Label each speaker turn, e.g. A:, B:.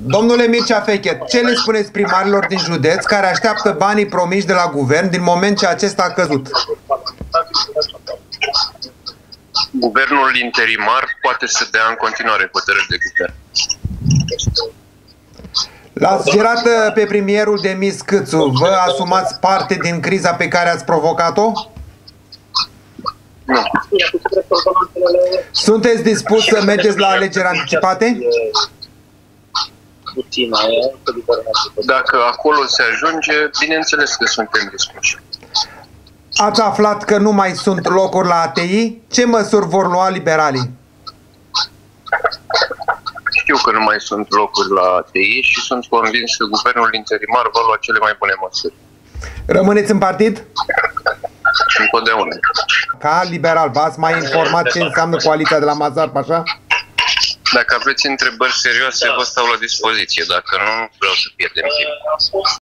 A: Domnule Mircea Fechet, ce le spuneți primarilor din județ care așteaptă banii promiși de la guvern din moment ce acesta a căzut?
B: Guvernul interimar poate să dea în continuare hotărâri de guvern.
A: L-ați girat pe premierul demis Câțu. Vă asumați parte din criza pe care ați provocat-o?
B: Nu.
A: Sunteți dispus să mergeți la alegeri anticipate?
B: Dacă acolo se ajunge, bineînțeles că suntem dispuși.
A: Ați aflat că nu mai sunt locuri la ATI? Ce măsuri vor lua liberalii?
B: Știu că nu mai sunt locuri la ATI și sunt convins că guvernul interimar va lua cele mai bune măsuri.
A: Rămâneți în partid?
B: Întotdeauna.
A: Ca liberal, v-ați mai informat ce înseamnă coaliția de la Mazar Pașa?
B: Dacă aveți întrebări serioase, vă stau la dispoziție. Dacă nu, vreau să pierdem timp.